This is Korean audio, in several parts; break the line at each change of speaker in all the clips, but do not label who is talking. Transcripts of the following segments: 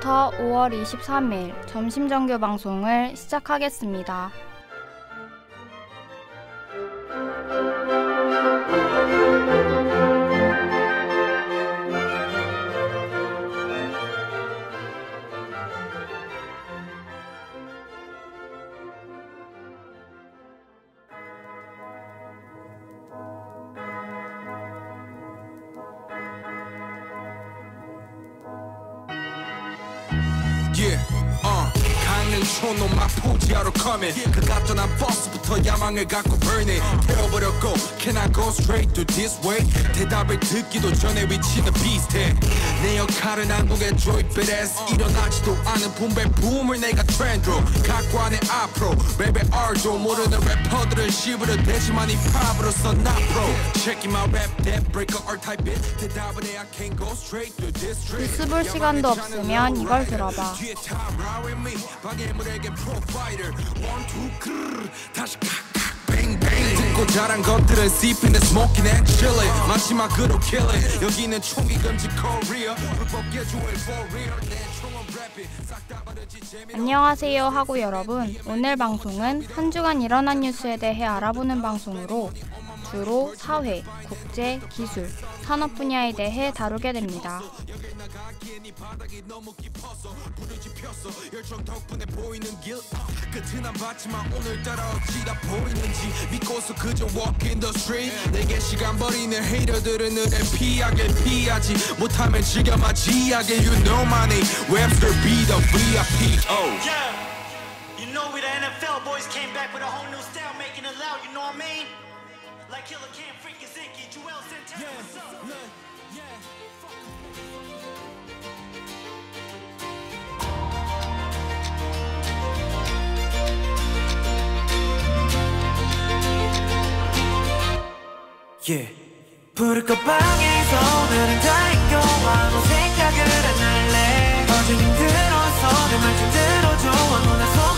지금부터 5월 23일 점심정규 방송을 시작하겠습니다.
강릉촌놈 마포지하러 coming 그 갔던 버스부터 야망을 갖고 burning 태워버렸고 Can I go straight to this way 대답을 듣기도 전에 위치는 비슷해 내 역할은 한국의 조이 베레스 일어나지도 않은 붐의 붐을 내가 트렌드로 갖고 안에 앞으로 랩의 R도 모르는 래퍼들은 씹으려 대지만 이 팝으로서 나 프로 Checking my rap that breaker R-type it 대답은 해 I can't go straight to this street
뉴스 볼 시간도 없으면 이걸 들어봐.
방해물에게 프로파이터 One two 크르르 다시 칵칵 뱅뱅 듣고 자란 것들은 씹히는 smoking and chilling 마지막으로 killing 여기는 총기 금지 코리아 불법 개조의 for real 내 총은 랩이 싹 다 바르지 재미로
안녕하세요 하고 여러분, 오늘 방송은 한 주간 일어난 뉴스에 대해 알아보는 방송으로 주로 사회, 국제, 기술, 산업 분야에 대해 다루게 됩니다.
끝은 안 봤지만 오늘따라 어찌다 보이는지 믿고서 그저 walk in the street 내게 시간 버리는 헤이터들은 눈에 피하길 피하지 못하면 지겨마 지하게 You know my name Webster be the VIP Oh
yeah. You know we the NFL boys came back with a whole new style making it loud, you know what I mean? Like Killer Cam, Freaky Zinky, Joel Santana, what's up?
Yeah. 부를 것 방에서 오늘은 다 있고 아무 생각을 안 할래 어제 힘들어서 내 말 좀 들어줘 아무나 속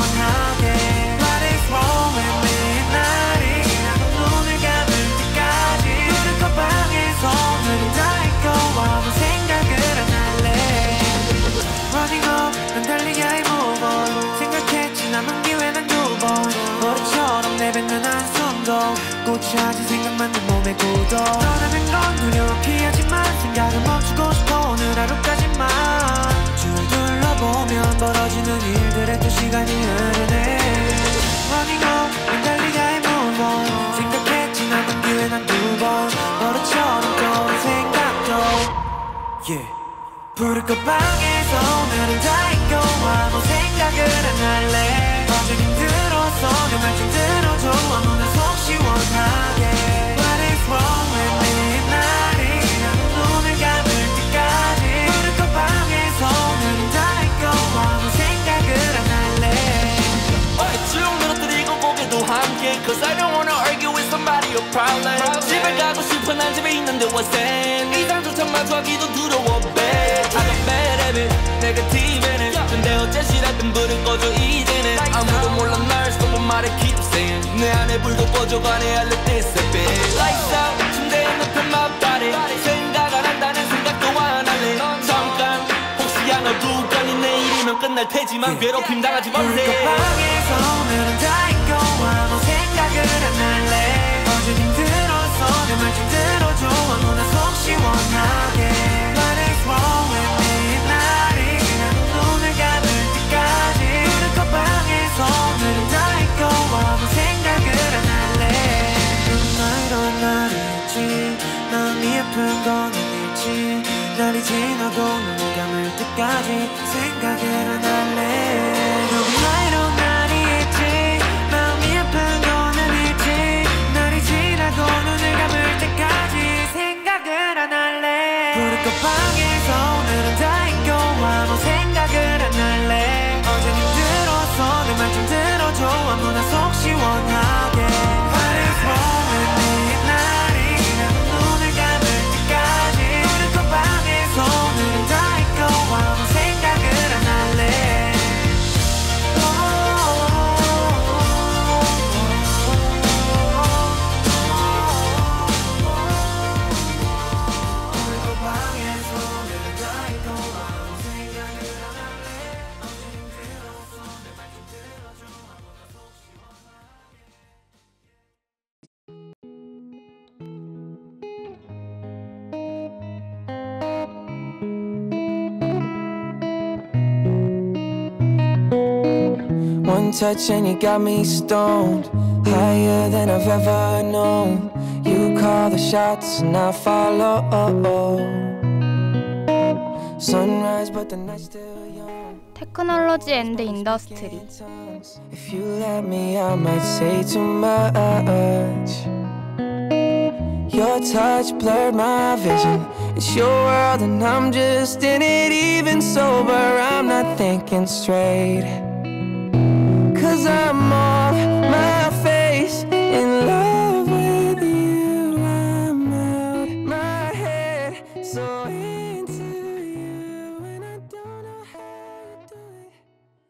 시원하게 What is wrong with me 날이 지나고 눈을 감을 때까지 부를 것 방에서 오늘은 다 있고 아무 생각을 안 할래 Running up 난 달리기에 move on 생각했지 남은 기회는 두번 머리처럼 내뱉는 한숨도 꽃이 아진 생각만 내 몸에 굳어 떠나는 건 두려워 피하지만 생각을 멈추고 싶어 오늘 하루까지만 줄 둘러보면 벌어지는 일들에 또 시간이 흐르네 Running up 난 달리기에 move on 생각했지 남은 기회 난 두 번 너처럼 떠오른 생각도 Yeah 부를 것 방에서 오늘은 다 있고 아무 생각을 안 할래 어제 힘들어서 내 말 좀 들어줘 아무나 속 시원하게 What is wrong with me 날이 지나고 눈을 감을 때까지 부를 것 방에서 오늘은 다 있고 아무 생각을 안 할래
쭉 늘어뜨리고 고개도 함께 Cause I don't wanna argue with somebody or problem 집에 가고 싶어 난 집에 있는데 what's that 이상조차 마주하기도 두려워 bad I got bad habit negative 근데 어째 싫었던 불은 꺼져 이제는 아무도 몰라 날 stop 말에 keep saying 내 안에 불도 꺼져가네 I let this happen Lights out 침대에 눕힌 my body 생각 안 한다는 생각도 안 할래 잠깐 혹시야 너 누가니 내일이면 끝날 테지만 괴롭힘 당하지
부를 것
말래
방에서 오늘은 다 있고 아무 생각을 안 할래 어제 힘들어서 내 말 좀 들어줘 아무나 속 시원하게 What is wrong with me 날이 지나고 눈을 감을 때까지 부를 것 방에서 오늘은 다 있고 아무 생각을 안 할래 누구나 이런 날이 있지 마음이 아픈 건 아니지 날이 지나도 눈을 감을 때까지 생각을 안 할래 누구나 이런 날이 있지 마음이 아픈 건 아니지 날이 지나고 눈을 감을 때까지 생각을 안 할래 부를 것 방에서 오늘은 다 있고 아무 생각을 안 할래 어제 힘들어서 내 말 좀 들어줘 아무나 속 시원하게 What is wrong with me 날이 지나고 눈을 감을 때까지 부를 것 방에서 오늘은 다 있고 아무 생각을 안 할래 부를 것 방에서 오늘은 다 one touch and you got me stoned, higher than I've ever known. You call the shots and I follow. Sunrise but the night's still young.
테크놀로지 앤드 인더스트리.
If you let me I might say too much. Your touch blurred my vision. It's your world and I'm just in it. Even sober I'm not thinking straight. Cause I'm off my face in love with you. I'm out my head so into you. And I don't know how to do it.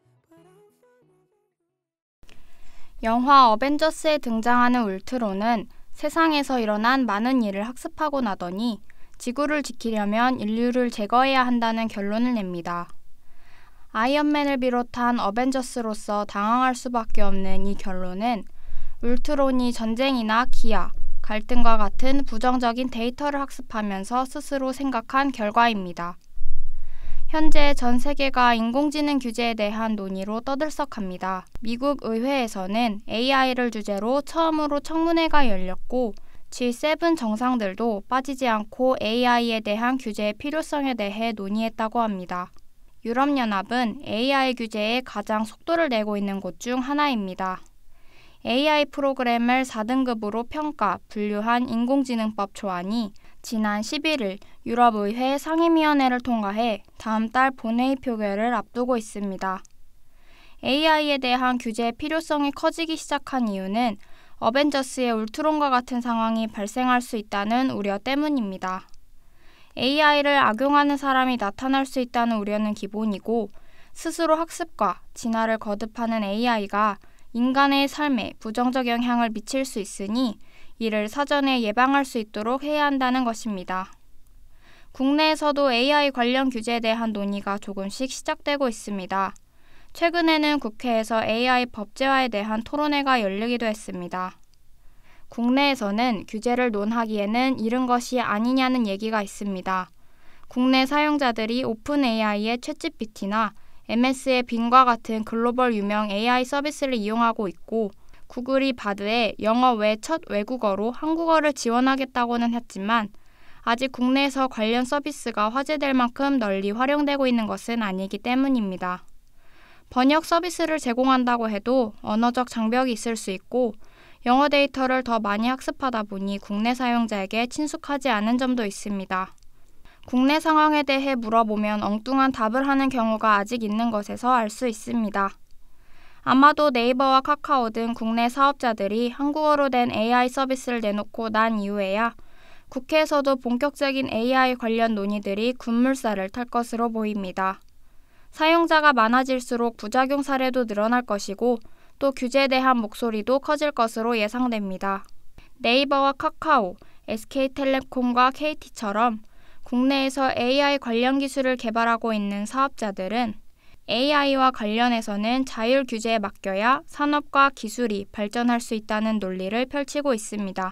영화 어벤져스에 등장하는 울트론은 세상에서 일어난 많은 일을 학습하고 나더니 지구를 지키려면 인류를 제거해야 한다는 결론을 냅니다. 아이언맨을 비롯한 어벤져스로서 당황할 수밖에 없는 이 결론은 울트론이 전쟁이나 기아, 갈등과 같은 부정적인 데이터를 학습하면서 스스로 생각한 결과입니다. 현재 전 세계가 인공지능 규제에 대한 논의로 떠들썩합니다. 미국 의회에서는 AI를 주제로 처음으로 청문회가 열렸고 G7 정상들도 빠지지 않고 AI에 대한 규제의 필요성에 대해 논의했다고 합니다. 유럽연합은 AI 규제에 가장 속도를 내고 있는 곳 중 하나입니다. AI 프로그램을 4등급으로 평가, 분류한 인공지능법 초안이 지난 11일 유럽의회 상임위원회를 통과해 다음 달 본회의 표결을 앞두고 있습니다. AI에 대한 규제의 필요성이 커지기 시작한 이유는 어벤져스의 울트론과 같은 상황이 발생할 수 있다는 우려 때문입니다. AI를 악용하는 사람이 나타날 수 있다는 우려는 기본이고 스스로 학습과 진화를 거듭하는 AI가 인간의 삶에 부정적 영향을 미칠 수 있으니 이를 사전에 예방할 수 있도록 해야 한다는 것입니다. 국내에서도 AI 관련 규제에 대한 논의가 조금씩 시작되고 있습니다. 최근에는 국회에서 AI 법제화에 대한 토론회가 열리기도 했습니다. 국내에서는 규제를 논하기에는 이른 것이 아니냐는 얘기가 있습니다. 국내 사용자들이 오픈 AI의 챗GPT나 MS의 빙과 같은 글로벌 유명 AI 서비스를 이용하고 있고 구글이 바드에 영어 외 첫 외국어로 한국어를 지원하겠다고는 했지만 아직 국내에서 관련 서비스가 화제될 만큼 널리 활용되고 있는 것은 아니기 때문입니다. 번역 서비스를 제공한다고 해도 언어적 장벽이 있을 수 있고 영어 데이터를 더 많이 학습하다 보니 국내 사용자에게 친숙하지 않은 점도 있습니다. 국내 상황에 대해 물어보면 엉뚱한 답을 하는 경우가 아직 있는 것에서 알 수 있습니다. 아마도 네이버와 카카오 등 국내 사업자들이 한국어로 된 AI 서비스를 내놓고 난 이후에야 국회에서도 본격적인 AI 관련 논의들이 급물살을 탈 것으로 보입니다. 사용자가 많아질수록 부작용 사례도 늘어날 것이고 또 규제에 대한 목소리도 커질 것으로 예상됩니다. 네이버와 카카오, SK텔레콤과 KT처럼 국내에서 AI 관련 기술을 개발하고 있는 사업자들은 AI와 관련해서는 자율 규제에 맡겨야 산업과 기술이 발전할 수 있다는 논리를 펼치고 있습니다.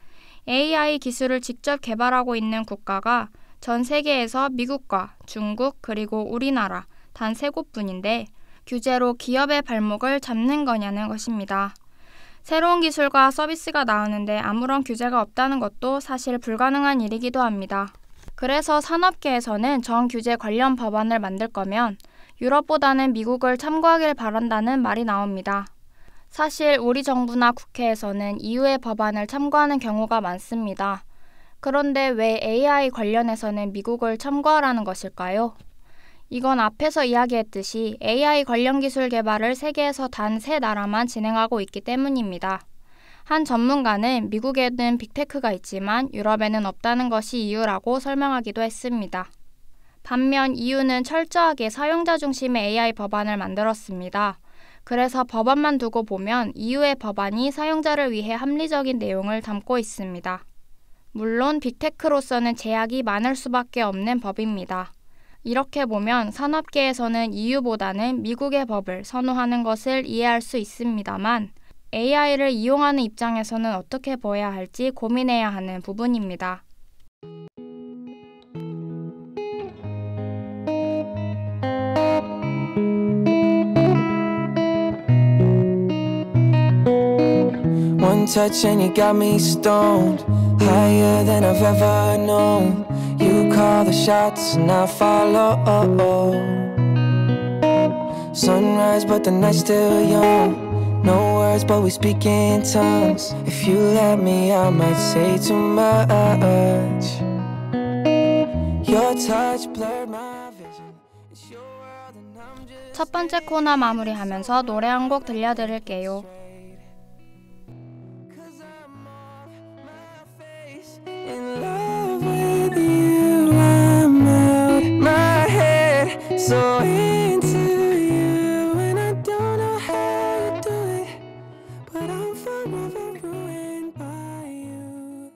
AI 기술을 직접 개발하고 있는 국가가 전 세계에서 미국과 중국 그리고 우리나라 단 3곳뿐인데 규제로 기업의 발목을 잡는 거냐는 것입니다. 새로운 기술과 서비스가 나오는데 아무런 규제가 없다는 것도 사실 불가능한 일이기도 합니다. 그래서 산업계에서는 정규제 관련 법안을 만들 거면 유럽보다는 미국을 참고하길 바란다는 말이 나옵니다. 사실 우리 정부나 국회에서는 EU의 법안을 참고하는 경우가 많습니다. 그런데 왜 AI 관련해서는 미국을 참고하라는 것일까요? 이건 앞에서 이야기했듯이 AI 관련 기술 개발을 세계에서 단 3나라만 진행하고 있기 때문입니다. 한 전문가는 미국에는 빅테크가 있지만 유럽에는 없다는 것이 이유라고 설명하기도 했습니다. 반면 EU는 철저하게 사용자 중심의 AI 법안을 만들었습니다. 그래서 법안만 두고 보면 EU의 법안이 사용자를 위해 합리적인 내용을 담고 있습니다. 물론 빅테크로서는 제약이 많을 수밖에 없는 법입니다. 이렇게 보면 산업계에서는 EU보다는 미국의 법을 선호하는 것을 이해할 수 있습니다만 AI를 이용하는 입장에서는 어떻게 보아야 할지 고민해야 하는 부분입니다.
touch and you got me stoned. Higher than I've ever known. You call the shots and I follow. Sunrise but the night's still young. No words but we speak in tongues. If you let me I might say too much. Your touch blurred my vision. It's your world and I'm just
첫 번째 코너 마무리하면서 노래 한 곡 들려드릴게요.
in love with you. I'm out my head, so into you, and I don't know how you do it, but I'm forever ruined by you.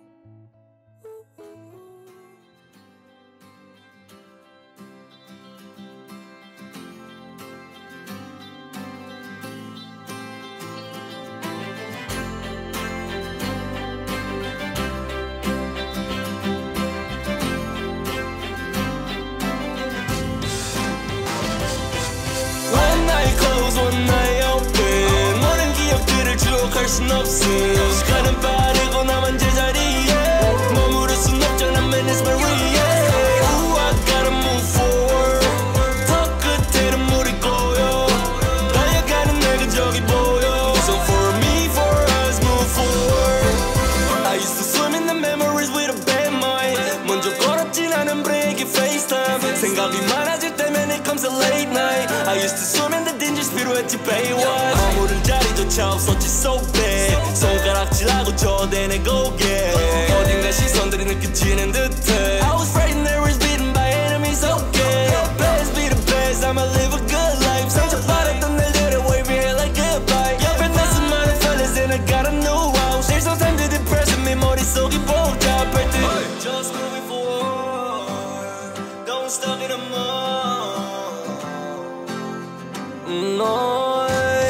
One night close, one night open. 모든 기억들을 추억할 순 없음. 시간은 빠르고 나만 제자리에 머무를 순 없잖아. Man, it's Maria. Ooh, I gotta move forward. 더 끝에는 물이 고여. 달려가는 내 그저기 보여. So for me, for us, move forward. I used to swim in the memories with a bad mind. 먼저 걸었진 않은 break FaceTime. 생각이 많아질 때면 it comes a late night. I used to swim in the dangerous 필요했지 Baywatch. 머무를 자리조차 없었지 so bad. 손가락질하고 저대내 고개. 어딘가 시선들이 느껴지는 듯해. I was frightened there was beaten by enemies. Okay, best be the best. I'ma live a good life. 상처받았던 날들을 wave your hair like goodbye. 옆에 나 수많은 fellas and I got a new house. There's no time to depression. 내 머릿속이 복잡할 듯. Just moving forward. Don't stuck in a mud. No,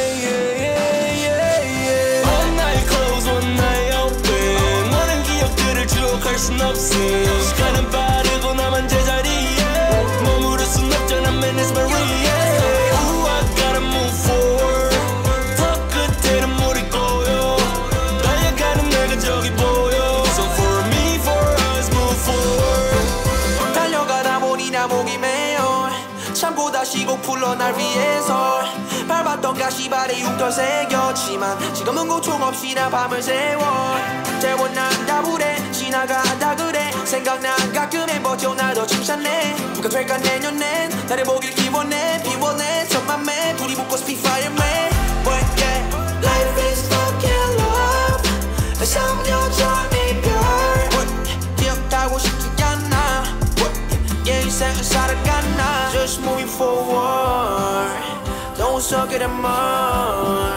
yeah. One night close, one night open. 모든 기억들을 추억할 순 없음. 시간은 빠르고 나만 제자리에 머무를 순 없잖아. Man, it's Maria. Ooh, I gotta move forward. 더 끝에는 물이 고여. 달려가는 내 그저기 보여. So for me, for us, move forward.
달려가다 보니 나 목이 메어. 참고 다시 곡 불러 날 위해서 밟았던 가시발에 흉터 새겼지만 지금은 고통 없이 나 밤을 새워. 재워난 다불에 지나가다 그래. 생각나 가끔 해버텨 나도 침샷내. 누가 될까 내년엔 나를 보길 기원해. 비워내 천만매 불이 붙고 speak fireman. But yeah, life is fucking love. 3년 이별 기억하고 싶지 않아. Yeah, 인생을 살아가나. Just moving forward. Don't suck it anymore.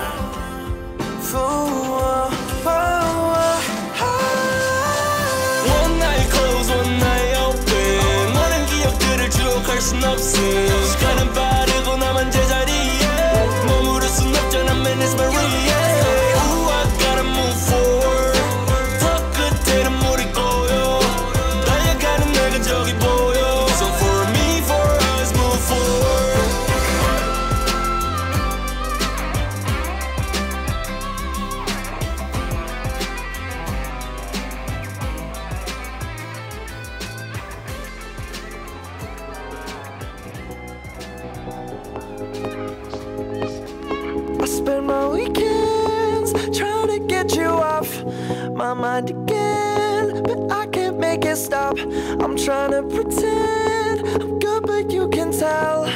One night close, one night open. 모든 기억들을 추억할 순 없음. 시간은 빠르고 나만 제자리에 머무를 순 없잖아. Man, it's Maria. Ooh, I gotta move forward. 더 끝에는 물이 고여. 달려가는 내 그저기 보여. So for me, for us, move forward.
I spend my weekends trying to get you off my mind again, but I can't make it stop. I'm trying to pretend I'm good, but you can tell.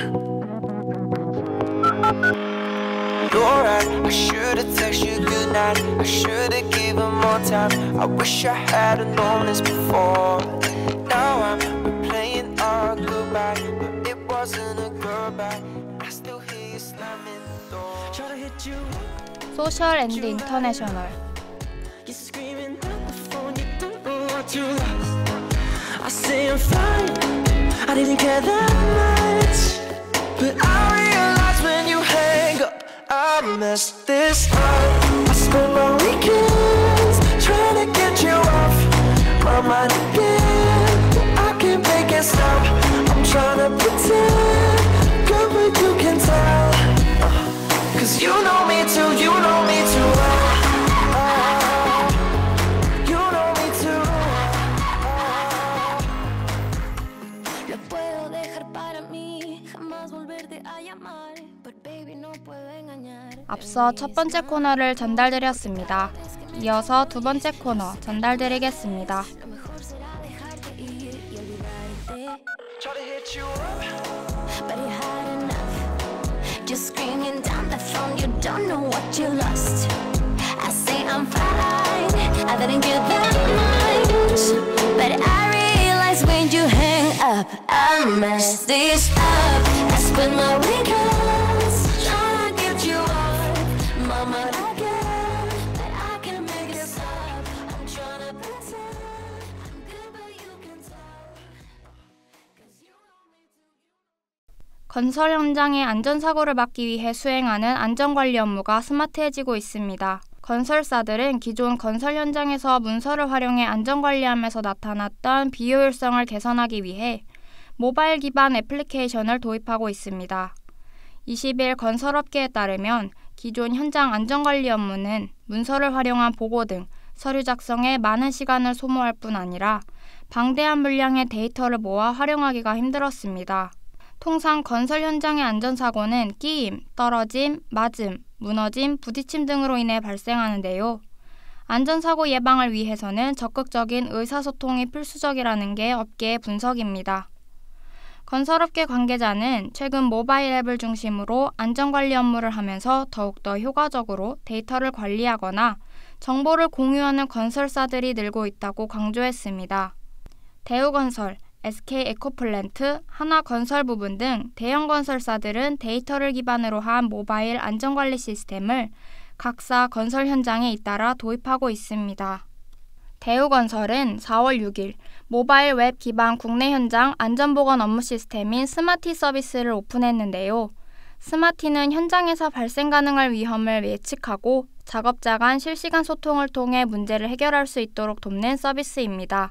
You're right, I should've texted you goodnight. I should've given more time. I wish I had've known this before. Now I'm replaying our goodbye, but it wasn't a goodbye. I still hear you slamming the door. Try to hit you.
소셜 앤드 인터내셔널.
You're screaming at the phone, you don't know what you lost. I say I'm fine, I didn't care that much, but I realize when you hang up, I messed this up. I spend my weekends trying to get you off my mind again, but I can't make it stop. I'm trying to pretend good, but you can tell. Cause you know me too well.
puedo dejar para mí, jamás volverte a llamar, but baby no puedo engañar.
앞서 첫 번째 코너를 전달드렸습니다. 이어서 두 번째 코너 전달드리겠습니다.
Try to hit you up,
But you had enough, just screaming down the phone, you don't know what you lost. I say I'm fine, I didn't get that much, but I realize when you hang up, I mess this up. I spend my weekends trying to get you off my mind again, but I can't make it stop. I'm trying to pretend I'm good, but you can tell, 'cause you know me too.
건설 현장의 안전사고를 막기 위해 수행하는 안전관리 업무가 스마트해지고 있습니다. 건설사들은 기존 건설 현장에서 문서를 활용해 안전관리하면서 나타났던 비효율성을 개선하기 위해 모바일 기반 애플리케이션을 도입하고 있습니다. 20일 건설업계에 따르면 기존 현장 안전관리 업무는 문서를 활용한 보고 등 서류 작성에 많은 시간을 소모할 뿐 아니라 방대한 물량의 데이터를 모아 활용하기가 힘들었습니다. 통상 건설 현장의 안전사고는 끼임, 떨어짐, 맞음, 무너짐, 부딪힘 등으로 인해 발생하는데요. 안전사고 예방을 위해서는 적극적인 의사소통이 필수적이라는 게 업계의 분석입니다. 건설업계 관계자는 최근 모바일 앱을 중심으로 안전관리 업무를 하면서 더욱더 효과적으로 데이터를 관리하거나 정보를 공유하는 건설사들이 늘고 있다고 강조했습니다. 대우건설, SK에코플랜트, 하나건설부분 등 대형 건설사들은 데이터를 기반으로 한 모바일 안전관리 시스템을 각사 건설 현장에 잇따라 도입하고 있습니다. 대우건설은 4월 6일 모바일 웹 기반 국내 현장 안전보건 업무 시스템인 스마티 서비스를 오픈했는데요. 스마티는 현장에서 발생 가능할 위험을 예측하고 작업자 간 실시간 소통을 통해 문제를 해결할 수 있도록 돕는 서비스입니다.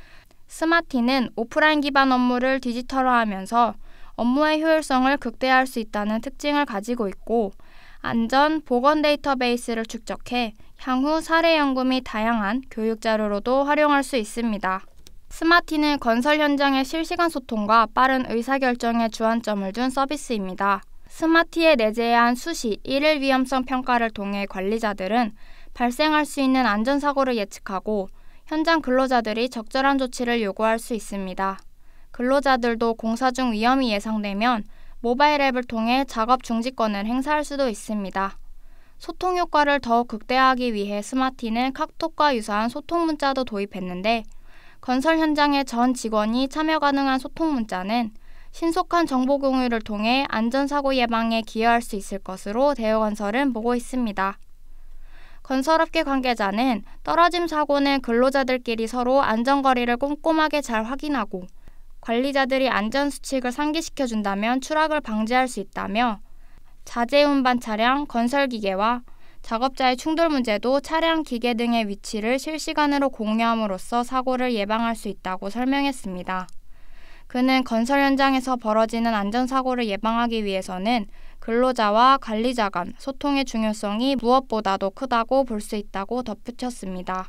스마티는 오프라인 기반 업무를 디지털화하면서 업무의 효율성을 극대화할 수 있다는 특징을 가지고 있고 안전, 보건 데이터베이스를 축적해 향후 사례 연구 및 다양한 교육 자료로도 활용할 수 있습니다. 스마티는 건설 현장의 실시간 소통과 빠른 의사결정에 주안점을 둔 서비스입니다. 스마티에 내재한 수시 1일 위험성 평가를 통해 관리자들은 발생할 수 있는 안전사고를 예측하고 현장 근로자들이 적절한 조치를 요구할 수 있습니다. 근로자들도 공사 중 위험이 예상되면 모바일 앱을 통해 작업 중지권을 행사할 수도 있습니다. 소통 효과를 더욱 극대화하기 위해 스마티는 카톡과 유사한 소통 문자도 도입했는데 건설 현장의 전 직원이 참여 가능한 소통 문자는 신속한 정보 공유를 통해 안전사고 예방에 기여할 수 있을 것으로 대우건설은 보고 있습니다. 건설업계 관계자는 떨어짐 사고는 근로자들끼리 서로 안전거리를 꼼꼼하게 잘 확인하고 관리자들이 안전수칙을 상기시켜준다면 추락을 방지할 수 있다며 자재 운반 차량, 건설기계와 작업자의 충돌 문제도 차량, 기계 등의 위치를 실시간으로 공유함으로써 사고를 예방할 수 있다고 설명했습니다. 그는 건설 현장에서 벌어지는 안전사고를 예방하기 위해서는 근로자와 관리자 간 소통의 중요성이 무엇보다도 크다고 볼 수 있다고 덧붙였습니다.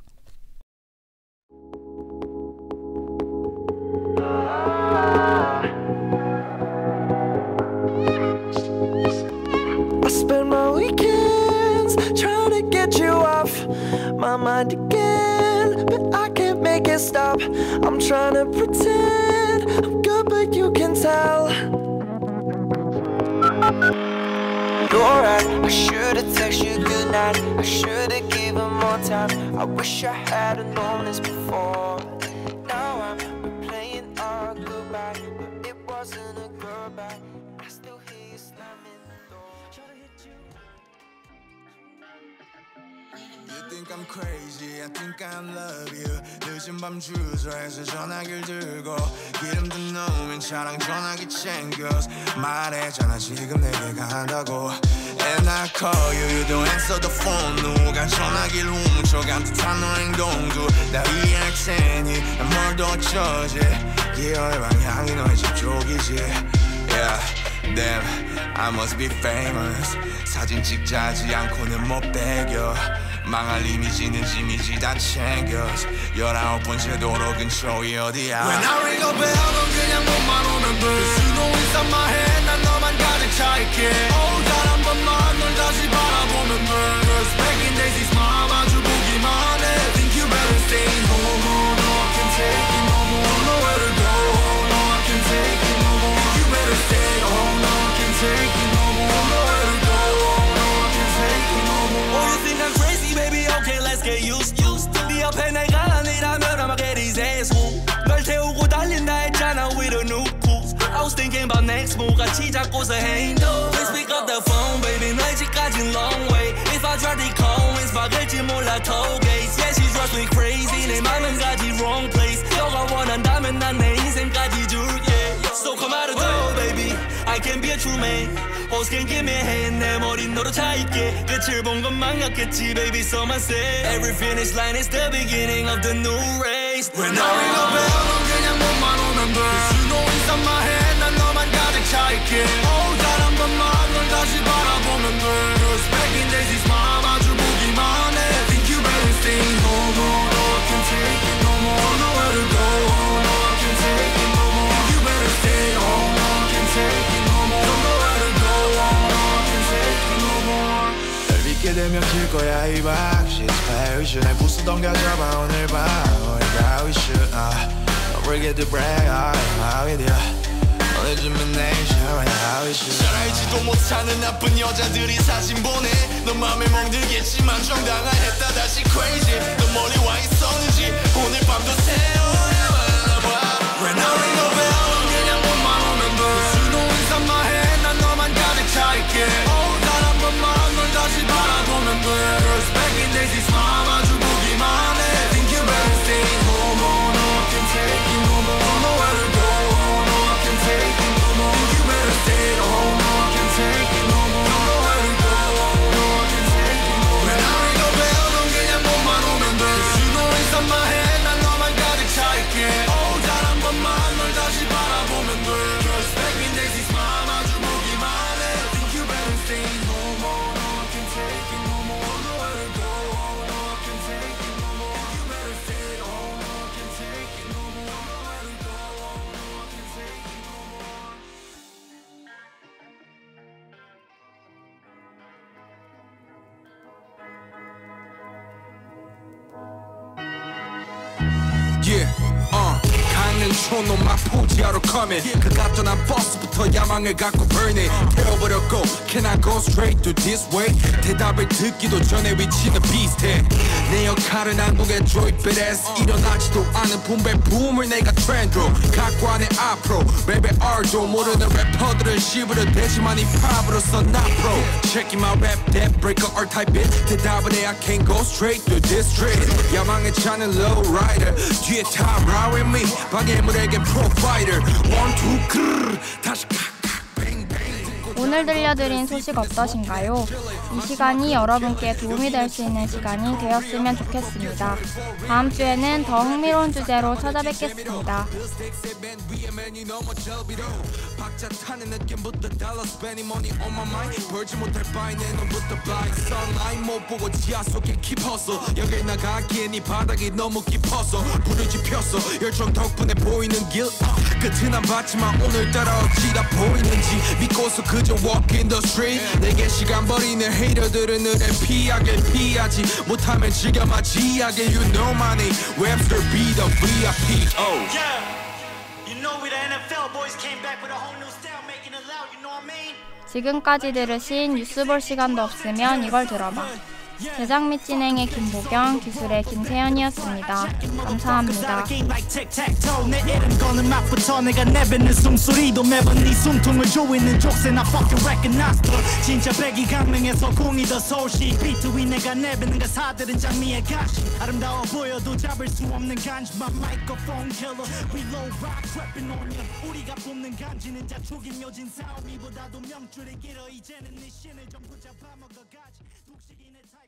I spend my weekends trying to get you off my mind again, but I can't make it stop. I'm trying to pretend I'm good, but you can tell. You're right, I should've texted you goodnight, I should've given more time. I wish I had've known this before. Now I'm replaying our goodbye, but it wasn't a goodbye. I still hear you slamming the door. Trying to hit you.
You think I'm crazy, I think I love you. 늦은 밤 주소에서 전화기를 들고 기름 든 놈인 차랑 전화기 챙겨서 말했잖아 지금 내게 간다고. And I call you, you don't answer the phone. 누가 전화기를 훔쳐간 듯한 너 행동도 나 이해할 테니 뭘 더 어쩌지. 기어의 방향이 너의 집 쪽이지. Yeah, damn, I must be famous. 사진 찍자지 않고는 못 배겨. 망할 이미지는 이미지 다 챙겼어 19번째 도로 근처이 어디야
When I ring a bell 넌 그냥 몸만 오면 돼 You know inside my head 난 너만 가득 차있게 Oh 단 한 번만 널 다시 바라보면 돼 Cause back in days 이 smile 마주 보기만 해 Think you better stay home Oh no I can't take it no more Nowhere to go Oh no I can't take it no more You better stay Oh no I can't take it no more Nowhere to go Oh no I can't take it no more
Oh you think I'm crazy baby okay let's get used to 네 옆에 내가 아니라면 I'ma get his ass whooped 널 태우고 달린다 했잖아 with a new coupe I was thinking about next move 같이 잡고서 행동 Please pick up the phone baby 너의 집까진 long way If I try to call wins 막을지 몰라 toll gates Yeah she drives me crazy 내 맘은 가지 wrong place 너가 원한다면 난 내 인생까지 줄게 So come out of door baby I can be a true man Hoes can give me a hand 내 머리 너로 차있게 끝을 본 것만 같겠지 baby so I say Every finish line is the beginning of the new race
When I ring a bell 넌 그냥 몸만 오면 돼 You know inside my head 난 너만 가득 차있게 Oh 단 한 번만 널 다시 바라보면 돼 Cause back in days 이 smile 마주 보기만 해 Think you better stay home Oh no I can't take it no more Nowhere to go Oh no I can't take it no more You better stay home No I can't take it no more Nowhere to go Oh no I can't take it no more 널 믿게 되면 질 거야 이 박 She's patient 날 부수던 가져봐 오늘 밤 Only we should Don't forget to brag How we do 오늘쯤은 내셔 How we should
잘 알지도 못하는 나쁜 여자들이 사진 보내 너 맘에 멍들겠지만 정당화 했다 다시 crazy 너 멀리 와 있었는지 오늘 밤도 새워봐
When I ring a bell 넌 그냥 몸만 오면 돼 You know inside my head 난 너만 가득 차있게 Oh 단 한 번만 널 다시 바라보면 돼 Cause back in days 이 smile 마주 보기만 해 Think you better stay home Oh no I can't take it no more Nowhere to go Oh no I can't take it no more Think you better stay home No I can't take it no more Nowhere to go Oh no I can't take it no more When I ring a bell 넌 그냥 몸만 오면 돼 You know inside my head 난 너만 가득 차있게 Oh 단 한 번만 널 다시 바라보면 돼 Cause back in days 이 smile 마주 보기만 해 Think you better stay home Oh no I can't take it no more Nowhere to go Oh no I can't take it no more You better stay home No I can't take it no more Nowhere to go Oh no I can't take it no more
Yeah, 강릉 촌놈 마포지하러 coming 그 갔던 버스부터 야망을 갖고 burning 태워버렸고 Can I go straight to this way 대답을 듣기도 전에 위치는 비슷해 내 역할은 한국의 joy badass 일어나지도 않은 붐의 붐을 내가 트렌드로 갖고 안에 앞으로 랩의 R도 모르는 래퍼들은 씹으려 대지만 이 팝으로서 나 pro Checking my rap that breaker or type it 대답은 해 I can't go straight to this street 야망에 차는 low rider 뒤에 top ride with me 방해물에겐 provider 1, 2, 크르르 다시
오늘 들려드린 소식 어떠신가요? 이 시간이 여러분께 도움이 될 수 있는 시간이 되었으면 좋겠습니다. 다음 주에는 더 흥미로운 주제로 찾아뵙겠습니다.
박자 타는 느낌부터 달러 spending money on my mind 벌지 못할 바에 내 눈부터 blind sunlight 못 보고 지하 속에 깊었어 여길 나가기엔 이 바닥이 너무 깊어서 불을 지폈어 열정 덕분에 보이는 길 끝은 안 봤지만 오늘따라 어찌다 보이는지 믿고서 그저 walk in the street 내게 시간 버리는 헤이터들은 은혜 피하길 피하지 못하면 즐겨만 지하게 You know my name Webster be the VIP oh
Yeah, you know we the NFL boys came back with a whole new style, making it loud. You know what I mean?
지금까지 들으신 뉴스 볼 시간도 없으면 이걸 들어봐. 제작 및 진행의 김보경, 기술의 김세연이었습니다. 감사합니다.
내 이름 거는 맛부터 내가 내뱉는 숨소리도 매번 네 숨통을 조이는 족쇄 나 fucking recognize 진짜 배기 강릉에서 공이 더 서울시 비트 위 내가 내뱉는 가사들은 장미의 가시 아름다워 보여도 잡을 수 없는 간지만 마이크로폰 킬러 reload rock creeping on you 우리가 뽑는 간지는 자축이 묘진 싸움이보다도 명줄이 길어 이제는 네 신을 전부 잡아먹어가지 독식인의 타입